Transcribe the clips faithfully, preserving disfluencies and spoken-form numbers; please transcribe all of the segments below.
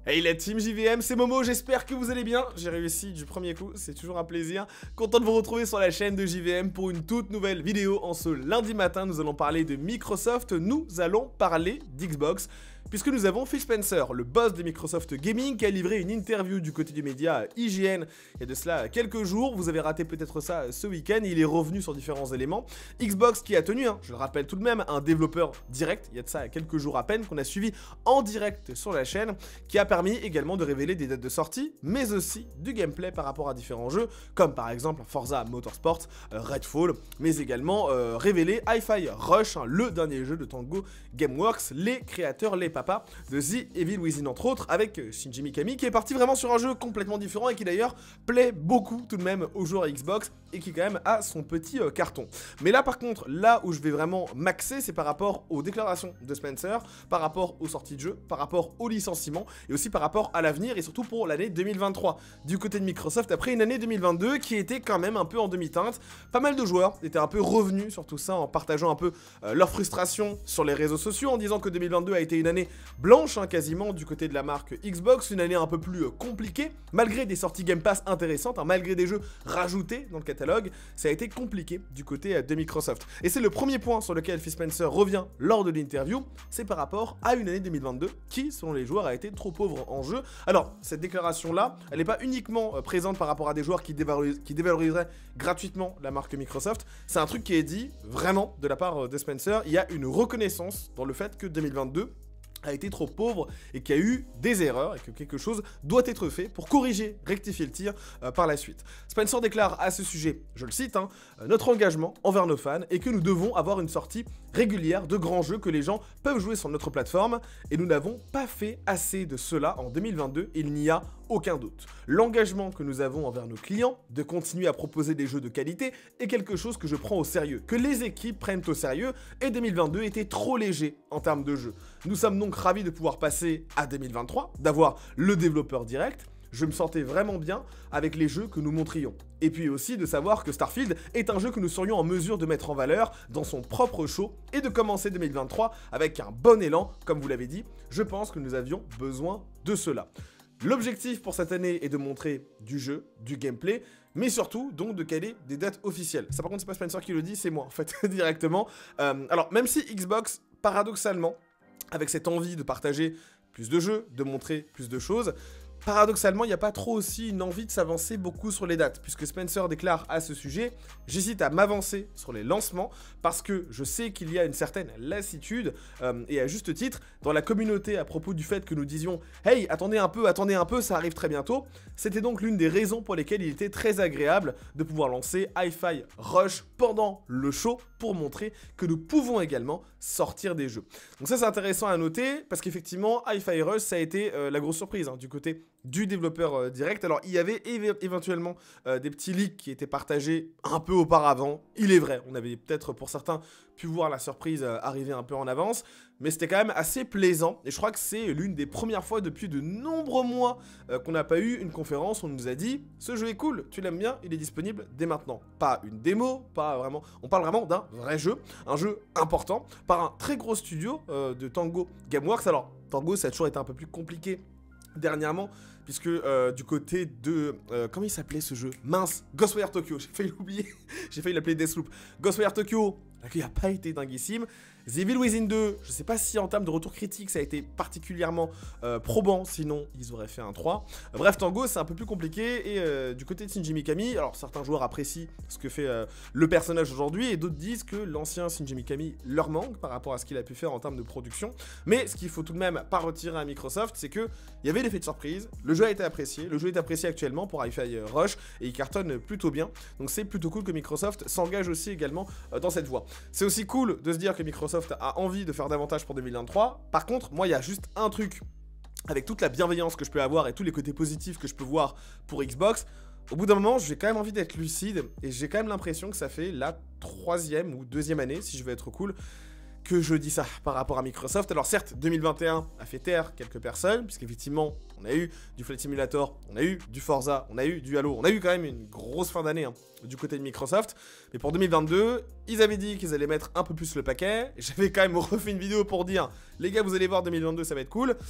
Hey la team J V M, c'est Momo, j'espère que vous allez bien. J'ai réussi du premier coup, c'est toujours un plaisir. Content de vous retrouver sur la chaîne de J V M pour une toute nouvelle vidéo. En ce lundi matin, nous allons parler de Microsoft, nous allons parler d'Xbox. Puisque nous avons Phil Spencer, le boss de Microsoft Gaming, qui a livré une interview du côté du média I G N il y a de cela quelques jours. Vous avez raté peut-être ça ce week-end, il est revenu sur différents éléments. Xbox qui a tenu, hein, je le rappelle tout de même, un développeur direct, il y a de ça quelques jours à peine, qu'on a suivi en direct sur la chaîne, qui a permis également de révéler des dates de sortie, mais aussi du gameplay par rapport à différents jeux, comme par exemple Forza Motorsport, euh, Redfall, mais également euh, révéler Hi-Fi Rush, hein, le dernier jeu de Tango Gameworks, les créateurs, les papa de The Evil Within entre autres, avec Shinji Mikami qui est parti vraiment sur un jeu complètement différent et qui d'ailleurs plaît beaucoup tout de même aux joueurs Xbox et qui quand même a son petit euh, carton. Mais là par contre, là où je vais vraiment maxer, c'est par rapport aux déclarations de Spencer, par rapport aux sorties de jeux, par rapport aux licenciements et aussi par rapport à l'avenir et surtout pour l'année deux mille vingt-trois. Du côté de Microsoft, après une année deux mille vingt-deux qui était quand même un peu en demi-teinte, pas mal de joueurs étaient un peu revenus sur tout ça en partageant un peu euh, leur frustration sur les réseaux sociaux en disant que deux mille vingt-deux a été une année blanche hein, quasiment du côté de la marque Xbox, une année un peu plus euh, compliquée, malgré des sorties Game Pass intéressantes, hein, malgré des jeux rajoutés dans le catalogue, ça a été compliqué du côté euh, de Microsoft. Et c'est le premier point sur lequel Phil Spencer revient lors de l'interview, c'est par rapport à une année deux mille vingt-deux qui, selon les joueurs, a été trop pauvre en jeu. Alors, cette déclaration-là, elle n'est pas uniquement euh, présente par rapport à des joueurs qui, dévaloris qui dévaloriseraient gratuitement la marque Microsoft, c'est un truc qui est dit vraiment de la part euh, de Spencer, il y a une reconnaissance dans le fait que deux mille vingt-deux a été trop pauvre et qu'il y a eu des erreurs et que quelque chose doit être fait pour corriger, rectifier le tir euh, par la suite. Spencer déclare à ce sujet, je le cite, hein, euh, notre engagement envers nos fans est que nous devons avoir une sortie régulière de grands jeux que les gens peuvent jouer sur notre plateforme et nous n'avons pas fait assez de cela en deux mille vingt-deux, il n'y a aucun doute. L'engagement que nous avons envers nos clients de continuer à proposer des jeux de qualité est quelque chose que je prends au sérieux, que les équipes prennent au sérieux et deux mille vingt-deux était trop léger en termes de jeux. Nous sommes donc ravis de pouvoir passer à deux mille vingt-trois, d'avoir le développeur direct. Je me sentais vraiment bien avec les jeux que nous montrions. Et puis aussi de savoir que Starfield est un jeu que nous serions en mesure de mettre en valeur dans son propre show et de commencer deux mille vingt-trois avec un bon élan, comme vous l'avez dit. Je pense que nous avions besoin de cela. L'objectif pour cette année est de montrer du jeu, du gameplay, mais surtout donc de caler des dates officielles. Ça par contre c'est pas Spencer qui le dit, c'est moi en fait directement. Euh, alors même si Xbox, paradoxalement, avec cette envie de partager plus de jeux, de montrer plus de choses, paradoxalement, il n'y a pas trop aussi une envie de s'avancer beaucoup sur les dates, puisque Spencer déclare à ce sujet « J'hésite à m'avancer sur les lancements parce que je sais qu'il y a une certaine lassitude, euh, et à juste titre, dans la communauté à propos du fait que nous disions « Hey, attendez un peu, attendez un peu, ça arrive très bientôt », c'était donc l'une des raisons pour lesquelles il était très agréable de pouvoir lancer Hi-Fi Rush pendant le show pour montrer que nous pouvons également sortir des jeux. Donc ça c'est intéressant à noter, parce qu'effectivement, Hi-Fi Rush, ça a été euh, la grosse surprise hein, du côté du développeur euh, direct. Alors il y avait éve éventuellement euh, des petits leaks qui étaient partagés un peu auparavant, il est vrai, on avait peut-être pour certains pu voir la surprise euh, arriver un peu en avance, mais c'était quand même assez plaisant, et je crois que c'est l'une des premières fois depuis de nombreux mois euh, qu'on n'a pas eu une conférence où on nous a dit « Ce jeu est cool, tu l'aimes bien, il est disponible dès maintenant ». Pas une démo, pas vraiment, on parle vraiment d'un vrai jeu, un jeu important, par un très gros studio euh, de Tango Gameworks. Alors Tango ça a toujours été un peu plus compliqué dernièrement, puisque euh, du côté de... Euh, comment il s'appelait ce jeu? Mince, Ghostwire Tokyo, j'ai failli l'oublier, j'ai failli l'appeler Deathloop. Ghostwire Tokyo, l'accueil n'a pas été dinguissime. The Evil Within deux, je sais pas si en termes de retour critique ça a été particulièrement euh, probant, sinon ils auraient fait un trois. Euh, bref, Tango c'est un peu plus compliqué, et euh, du côté de Shinji Mikami, alors certains joueurs apprécient ce que fait euh, le personnage aujourd'hui, et d'autres disent que l'ancien Shinji Mikami leur manque par rapport à ce qu'il a pu faire en termes de production. Mais ce qu'il faut tout de même pas retirer à Microsoft, c'est que il y avait l'effet de surprise, le jeu a été apprécié, le jeu est apprécié actuellement pour Hi-Fi Rush, et il cartonne plutôt bien, donc c'est plutôt cool que Microsoft s'engage aussi également euh, dans cette voie. C'est aussi cool de se dire que Microsoft a envie de faire davantage pour deux mille vingt-trois. Par contre, moi, il y a juste un truc, avec toute la bienveillance que je peux avoir et tous les côtés positifs que je peux voir pour Xbox, au bout d'un moment, j'ai quand même envie d'être lucide, et j'ai quand même l'impression que ça fait la troisième ou deuxième année, si je veux être cool, que je dis ça par rapport à Microsoft. Alors certes, deux mille vingt et un a fait taire quelques personnes, puisqu'effectivement, on a eu du Flight Simulator, on a eu du Forza, on a eu du Halo, on a eu quand même une grosse fin d'année hein, du côté de Microsoft. Mais pour deux mille vingt-deux, ils avaient dit qu'ils allaient mettre un peu plus le paquet. J'avais quand même refait une vidéo pour dire, les gars, vous allez voir, deux mille vingt-deux, ça va être cool.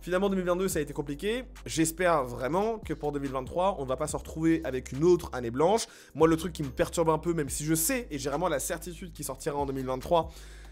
Finalement, deux mille vingt-deux, ça a été compliqué. J'espère vraiment que pour deux mille vingt-trois, on ne va pas se retrouver avec une autre année blanche. Moi, le truc qui me perturbe un peu, même si je sais, et j'ai vraiment la certitude qu'il sortira en deux mille vingt-trois,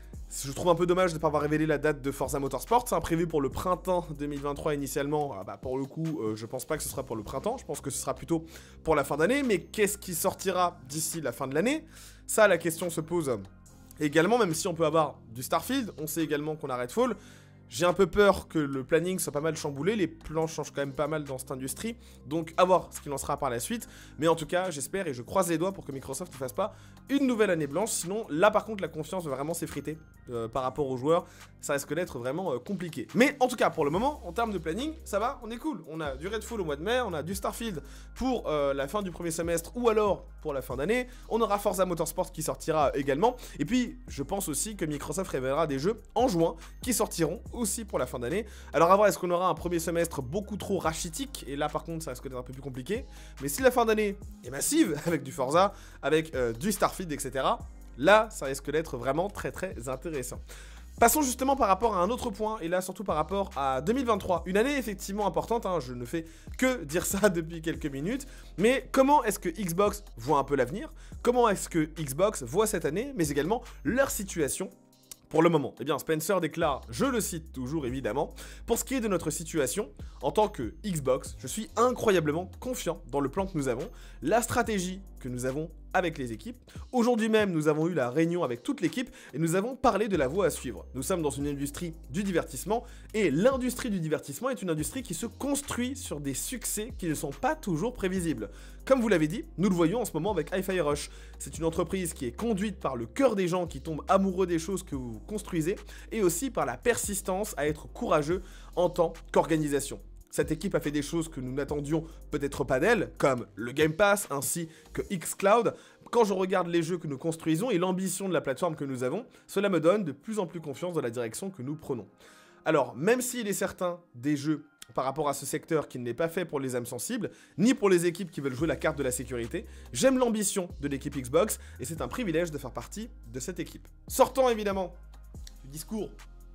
je trouve un peu dommage de ne pas avoir révélé la date de Forza Motorsport. C'est prévu pour le printemps deux mille vingt-trois initialement. Ah bah pour le coup, euh, je pense pas que ce sera pour le printemps. Je pense que ce sera plutôt pour la fin d'année. Mais qu'est-ce qui sortira d'ici la fin de l'année? Ça, la question se pose également, même si on peut avoir du Starfield. On sait également qu'on a Redfall. J'ai un peu peur que le planning soit pas mal chamboulé, les plans changent quand même pas mal dans cette industrie, donc à voir ce qu'il en sera par la suite, mais en tout cas j'espère et je croise les doigts pour que Microsoft ne fasse pas une nouvelle année blanche, sinon là par contre la confiance va vraiment s'effriter euh, par rapport aux joueurs, ça risque d'être vraiment euh, compliqué. Mais en tout cas pour le moment, en termes de planning, ça va, on est cool, on a du Redfall au mois de mai, on a du Starfield pour euh, la fin du premier semestre ou alors pour la fin d'année, on aura Forza Motorsport qui sortira également, et puis je pense aussi que Microsoft révélera des jeux en juin qui sortiront aussi pour la fin d'année. Alors à voir, est-ce qu'on aura un premier semestre beaucoup trop rachitique, et là par contre ça risque d'être un peu plus compliqué, mais si la fin d'année est massive, avec du Forza, avec euh, du Starfield, et cetera, là ça risque d'être vraiment très très intéressant. Passons justement par rapport à un autre point, et là surtout par rapport à deux mille vingt-trois, une année effectivement importante, hein, je ne fais que dire ça depuis quelques minutes, mais comment est-ce que Xbox voit un peu l'avenir? Comment est-ce que Xbox voit cette année, mais également leur situation pour le moment? Eh bien, Spencer déclare, je le cite toujours évidemment, pour ce qui est de notre situation, en tant que Xbox, je suis incroyablement confiant dans le plan que nous avons, la stratégie que nous avons avec les équipes. Aujourd'hui même, nous avons eu la réunion avec toute l'équipe et nous avons parlé de la voie à suivre. Nous sommes dans une industrie du divertissement et l'industrie du divertissement est une industrie qui se construit sur des succès qui ne sont pas toujours prévisibles. Comme vous l'avez dit, nous le voyons en ce moment avec Hi-Fi Rush. C'est une entreprise qui est conduite par le cœur des gens qui tombent amoureux des choses que vous construisez et aussi par la persistance à être courageux en tant qu'organisation. Cette équipe a fait des choses que nous n'attendions peut-être pas d'elle, comme le Game Pass ainsi que xCloud. Quand je regarde les jeux que nous construisons et l'ambition de la plateforme que nous avons, cela me donne de plus en plus confiance dans la direction que nous prenons. Alors, même s'il est certain des jeux par rapport à ce secteur qui n'est pas fait pour les âmes sensibles, ni pour les équipes qui veulent jouer la carte de la sécurité, j'aime l'ambition de l'équipe Xbox et c'est un privilège de faire partie de cette équipe. Sortant évidemment du discours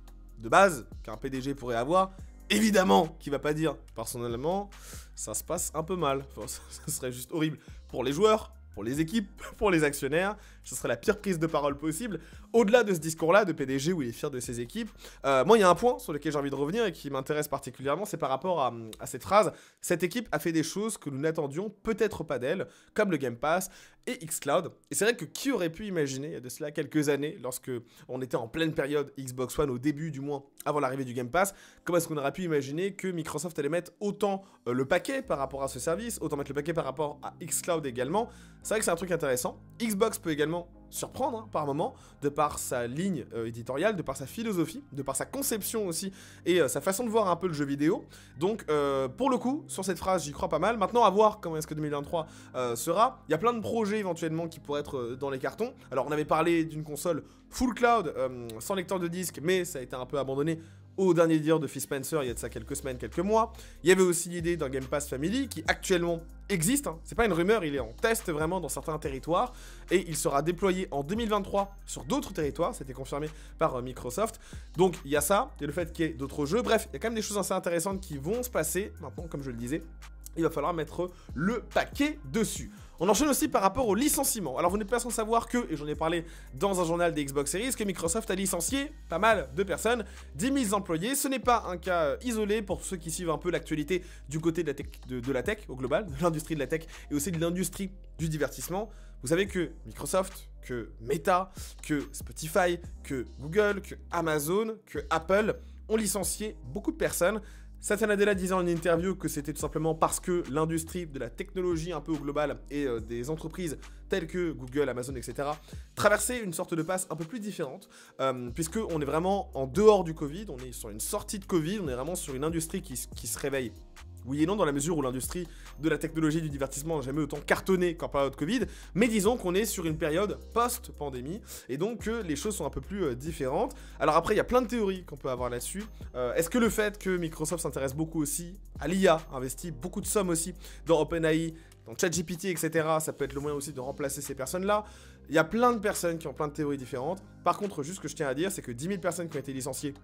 de base qu'un P D G pourrait avoir, évidemment, qui va pas dire, personnellement, ça se passe un peu mal. Enfin, ça serait juste horrible pour les joueurs, pour les équipes, pour les actionnaires. Ce serait la pire prise de parole possible. Au-delà de ce discours-là de P D G où il est fier de ses équipes, euh, moi, il y a un point sur lequel j'ai envie de revenir et qui m'intéresse particulièrement, c'est par rapport à, à cette phrase. Cette équipe a fait des choses que nous n'attendions peut-être pas d'elle, comme le Game Pass et xCloud. Et c'est vrai que qui aurait pu imaginer, il y a de cela quelques années, lorsque on était en pleine période Xbox One, au début du moins, avant l'arrivée du Game Pass, comment est-ce qu'on aurait pu imaginer que Microsoft allait mettre autant euh, le paquet par rapport à ce service, autant mettre le paquet par rapport à xCloud également. C'est vrai que c'est un truc intéressant. Xbox peut également surprendre hein, par moment, de par sa ligne euh, éditoriale, de par sa philosophie, de par sa conception aussi, et euh, sa façon de voir un peu le jeu vidéo. Donc, euh, pour le coup, sur cette phrase, j'y crois pas mal. Maintenant, à voir comment est-ce que deux mille vingt-trois euh, sera. Il y a plein de projets éventuellement qui pourraient être euh, dans les cartons. Alors, on avait parlé d'une console full cloud, euh, sans lecteur de disque, mais ça a été un peu abandonné au dernier dire de Phil Spencer, il y a de ça quelques semaines, quelques mois. Il y avait aussi l'idée d'un Game Pass Family qui actuellement existe, hein. C'est pas une rumeur, il est en test vraiment dans certains territoires et il sera déployé en deux mille vingt-trois sur d'autres territoires, c'était confirmé par euh, Microsoft. Donc il y a ça, et le fait qu'il y ait d'autres jeux, bref, il y a quand même des choses assez intéressantes qui vont se passer. Maintenant, comme je le disais, il va falloir mettre le paquet dessus. On enchaîne aussi par rapport au licenciement. Alors vous n'êtes pas sans savoir que, et j'en ai parlé dans un journal des Xbox Series, que Microsoft a licencié pas mal de personnes, dix mille employés. Ce n'est pas un cas isolé pour ceux qui suivent un peu l'actualité du côté de la, tech, de, de la tech au global, de l'industrie de la tech et aussi de l'industrie du divertissement. Vous savez que Microsoft, que Meta, que Spotify, que Google, que Amazon, que Apple ont licencié beaucoup de personnes. Satya Nadella disait en une interview que c'était tout simplement parce que l'industrie de la technologie un peu au global et euh, des entreprises telles que Google, Amazon, et cetera traversaient une sorte de passe un peu plus différente, euh, puisqu'on est vraiment en dehors du Covid, on est sur une sortie de Covid, on est vraiment sur une industrie qui, qui se réveille. Oui et non, dans la mesure où l'industrie de la technologie et du divertissement n'a jamais autant cartonné qu'en période Covid, mais disons qu'on est sur une période post-pandémie, et donc que euh, les choses sont un peu plus euh, différentes. Alors après, il y a plein de théories qu'on peut avoir là-dessus. Euh, Est-ce que le fait que Microsoft s'intéresse beaucoup aussi à l'I A, investit beaucoup de sommes aussi dans OpenAI, dans ChatGPT, et cetera, ça peut être le moyen aussi de remplacer ces personnes-là. Il y a plein de personnes qui ont plein de théories différentes. Par contre, juste ce que je tiens à dire, c'est que dix mille personnes qui ont été licenciées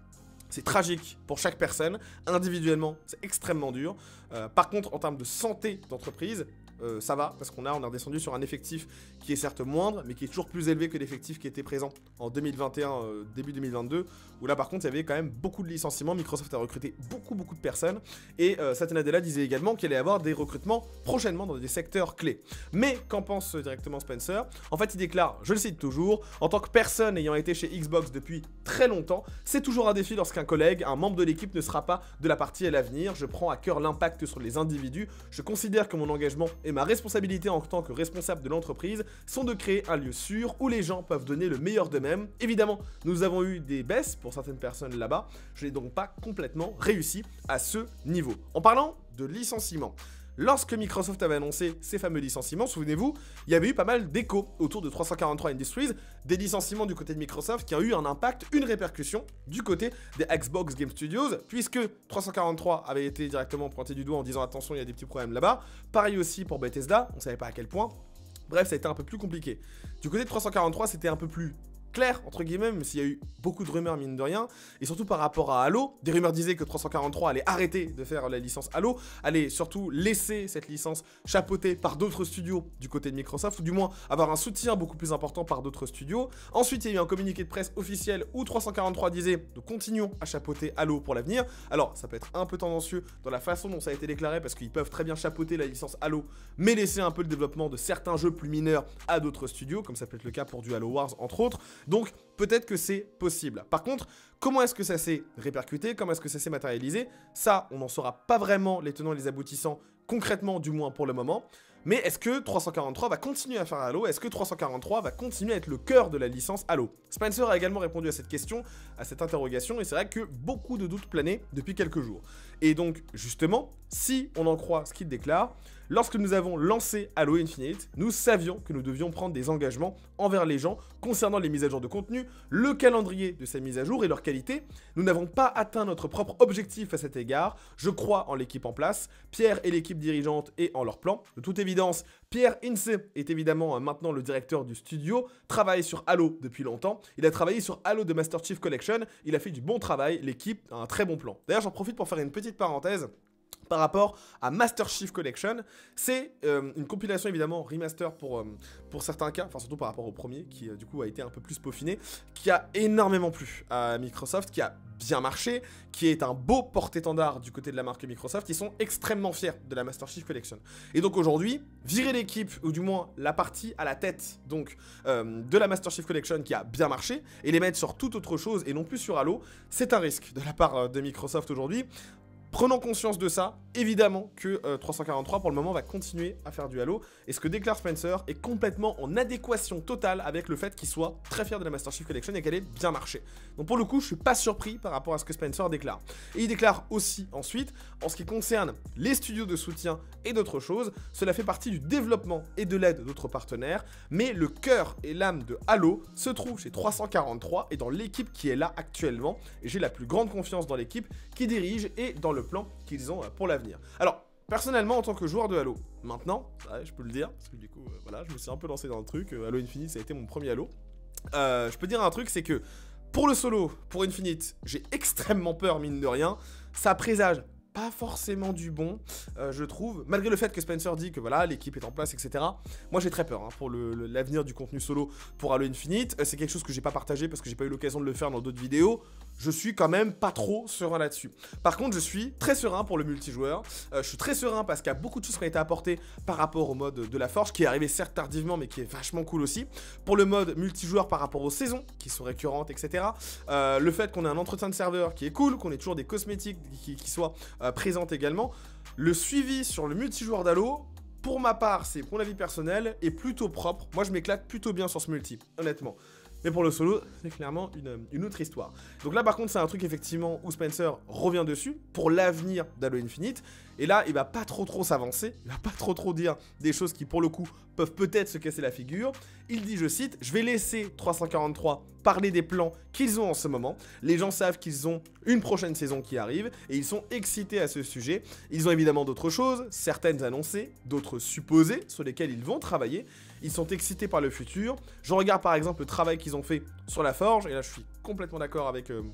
C'est tragique pour chaque personne, individuellement c'est extrêmement dur. Euh, par contre en termes de santé d'entreprise, euh, ça va, parce qu'on a, on a redescendu sur un effectif qui est certes moindre, mais qui est toujours plus élevé que l'effectif qui était présent en deux mille vingt et un, euh, début deux mille vingt-deux, où là par contre il y avait quand même beaucoup de licenciements. Microsoft a recruté beaucoup beaucoup de personnes, et euh, Satya Nadella disait également qu'il allait y avoir des recrutements prochainement dans des secteurs clés. Mais qu'en pense directement Spencer? En fait il déclare, je le cite toujours, en tant que personne ayant été chez Xbox depuis très longtemps, c'est toujours un défi lorsqu'un collègue, un membre de l'équipe ne sera pas de la partie à l'avenir. Je prends à cœur l'impact sur les individus. Je considère que mon engagement et ma responsabilité en tant que responsable de l'entreprise sont de créer un lieu sûr où les gens peuvent donner le meilleur d'eux-mêmes. Évidemment, nous avons eu des baisses pour certaines personnes là-bas. Je n'ai donc pas complètement réussi à ce niveau. En parlant de licenciement, lorsque Microsoft avait annoncé ces fameux licenciements, souvenez-vous, il y avait eu pas mal d'échos autour de trois cent quarante-trois Industries, des licenciements du côté de Microsoft qui ont eu un impact, une répercussion du côté des Xbox Game Studios, puisque trois cent quarante-trois avait été directement pointé du doigt en disant attention, il y a des petits problèmes là-bas. Pareil aussi pour Bethesda, on ne savait pas à quel point. Bref, ça a été un peu plus compliqué. Du côté de trois cent quarante-trois, c'était un peu plus clair, entre guillemets, même s'il y a eu beaucoup de rumeurs, mine de rien, et surtout par rapport à Halo. Des rumeurs disaient que trois cent quarante-trois allait arrêter de faire la licence Halo, allait surtout laisser cette licence chapeautée par d'autres studios du côté de Microsoft, ou du moins avoir un soutien beaucoup plus important par d'autres studios. Ensuite, il y a eu un communiqué de presse officiel où trois cent quarante-trois disait « Nous continuons à chapeauter Halo pour l'avenir ». Alors, ça peut être un peu tendancieux dans la façon dont ça a été déclaré, parce qu'ils peuvent très bien chapeauter la licence Halo, mais laisser un peu le développement de certains jeux plus mineurs à d'autres studios, comme ça peut être le cas pour du Halo Wars, entre autres. Donc, peut-être que c'est possible. Par contre, comment est-ce que ça s'est répercuté? Comment est-ce que ça s'est matérialisé? Ça, on n'en saura pas vraiment les tenants et les aboutissants, concrètement du moins pour le moment. Mais est-ce que trois cent quarante-trois va continuer à faire Halo? Est-ce que trois cent quarante-trois va continuer à être le cœur de la licence Halo? Spencer a également répondu à cette question, à cette interrogation, et c'est vrai que beaucoup de doutes planaient depuis quelques jours. Et donc, justement, si on en croit ce qu'il déclare, lorsque nous avons lancé Halo Infinite, nous savions que nous devions prendre des engagements envers les gens concernant les mises à jour de contenu, le calendrier de ces mises à jour et leur qualité. Nous n'avons pas atteint notre propre objectif à cet égard. Je crois en l'équipe en place, Pierre et l'équipe dirigeante et en leur plan. De toute évidence, Pierre Hintze est évidemment maintenant le directeur du studio, travaille sur Halo depuis longtemps. Il a travaillé sur Halo de Master Chief Collection, il a fait du bon travail, l'équipe a un très bon plan. D'ailleurs, j'en profite pour faire une petite parenthèse. Par rapport à Master Chief Collection, c'est euh, une compilation évidemment remaster pour, euh, pour certains cas, enfin surtout par rapport au premier qui euh, du coup a été un peu plus peaufiné, qui a énormément plu à Microsoft, qui a bien marché, qui est un beau porte-étendard du côté de la marque Microsoft. Ils sont extrêmement fiers de la Master Chief Collection. Et donc aujourd'hui, virer l'équipe, ou du moins la partie à la tête donc euh, de la Master Chief Collection qui a bien marché, et les mettre sur toute autre chose et non plus sur Halo, c'est un risque de la part euh, de Microsoft aujourd'hui. Prenons conscience de ça, évidemment que euh, trois cent quarante-trois pour le moment va continuer à faire du Halo, et ce que déclare Spencer est complètement en adéquation totale avec le fait qu'il soit très fier de la Master Chief Collection et qu'elle ait bien marché. Donc pour le coup, je suis pas surpris par rapport à ce que Spencer déclare. Et il déclare aussi ensuite, en ce qui concerne les studios de soutien et d'autres choses, cela fait partie du développement et de l'aide d'autres partenaires, mais le cœur et l'âme de Halo se trouve chez trois cent quarante-trois et dans l'équipe qui est là actuellement, et j'ai la plus grande confiance dans l'équipe qui dirige et dans le plan qu'ils ont pour l'avenir. Alors, personnellement, en tant que joueur de Halo, maintenant, ouais, je peux le dire, parce que du coup, euh, voilà, je me suis un peu lancé dans le truc, euh, Halo Infinite, ça a été mon premier Halo. Euh, je peux dire un truc, c'est que pour le solo, pour Infinite, j'ai extrêmement peur, mine de rien. Ça présage pas forcément du bon, euh, je trouve, malgré le fait que Spencer dit que voilà, l'équipe est en place, et cetera. Moi, j'ai très peur hein, pour l'avenir le, du contenu solo pour Halo Infinite. Euh, c'est quelque chose que j'ai pas partagé parce que j'ai pas eu l'occasion de le faire dans d'autres vidéos. Je suis quand même pas trop serein là-dessus. Par contre, je suis très serein pour le multijoueur. Euh, je suis très serein parce qu'il y a beaucoup de choses qui ont été apportées par rapport au mode de la Forge, qui est arrivé certes tardivement, mais qui est vachement cool aussi. Pour le mode multijoueur par rapport aux saisons, qui sont récurrentes, et cetera. Euh, le fait qu'on ait un entretien de serveur qui est cool, qu'on ait toujours des cosmétiques qui, qui soient euh, présentes également. Le suivi sur le multijoueur d'Halo, pour ma part, c'est mon avis personnel, est plutôt propre. Moi, je m'éclate plutôt bien sur ce multi, honnêtement. Mais pour le solo, c'est clairement une, une autre histoire. Donc là, par contre, c'est un truc, effectivement, où Spencer revient dessus, pour l'avenir d'Halo Infinite. Et là, il va pas trop trop s'avancer, il va pas trop trop dire des choses qui, pour le coup, peuvent peut-être se casser la figure. Il dit, je cite, « Je vais laisser trois cent quarante-trois parler des plans qu'ils ont en ce moment. Les gens savent qu'ils ont une prochaine saison qui arrive et ils sont excités à ce sujet. Ils ont évidemment d'autres choses, certaines annoncées, d'autres supposées, sur lesquelles ils vont travailler. Ils sont excités par le futur. Je regarde par exemple le travail qu'ils ont fait sur la Forge, et là je suis complètement d'accord avec... Euh,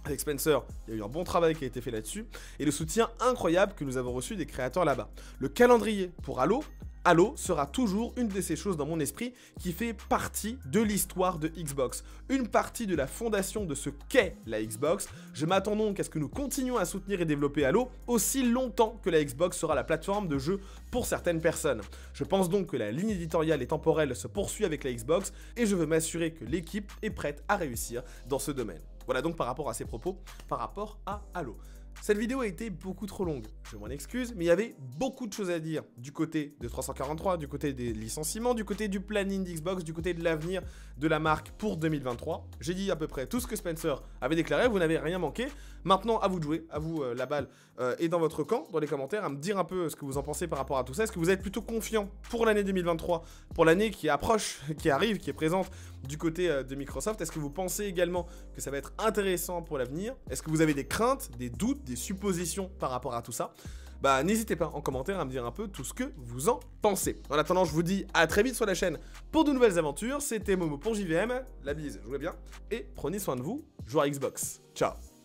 Avec Spencer, il y a eu un bon travail qui a été fait là-dessus, et le soutien incroyable que nous avons reçu des créateurs là-bas. Le calendrier pour Halo, Halo sera toujours une de ces choses dans mon esprit qui fait partie de l'histoire de Xbox, une partie de la fondation de ce qu'est la Xbox. Je m'attends donc à ce que nous continuions à soutenir et développer Halo aussi longtemps que la Xbox sera la plateforme de jeu pour certaines personnes. Je pense donc que la ligne éditoriale et temporelle se poursuit avec la Xbox, et je veux m'assurer que l'équipe est prête à réussir dans ce domaine. Voilà donc par rapport à ces propos, par rapport à Halo. Cette vidéo a été beaucoup trop longue, je m'en excuse, mais il y avait beaucoup de choses à dire du côté de trois cent quarante-trois, du côté des licenciements, du côté du planning d'Xbox, du côté de l'avenir de la marque pour deux mille vingt-trois. J'ai dit à peu près tout ce que Spencer avait déclaré, vous n'avez rien manqué. Maintenant, à vous de jouer, à vous euh, la balle euh, est dans votre camp, dans les commentaires, à me dire un peu ce que vous en pensez par rapport à tout ça. Est-ce que vous êtes plutôt confiant pour l'année deux mille vingt-trois, pour l'année qui approche, qui arrive, qui est présente du côté euh, de Microsoft? Est-ce que vous pensez également que ça va être intéressant pour l'avenir? Est-ce que vous avez des craintes, des doutes, des suppositions par rapport à tout ça? Bah n'hésitez pas en commentaire à me dire un peu tout ce que vous en pensez. En attendant, je vous dis à très vite sur la chaîne pour de nouvelles aventures. C'était Momo pour J V M, la bise, jouez bien, et prenez soin de vous, joueur Xbox. Ciao.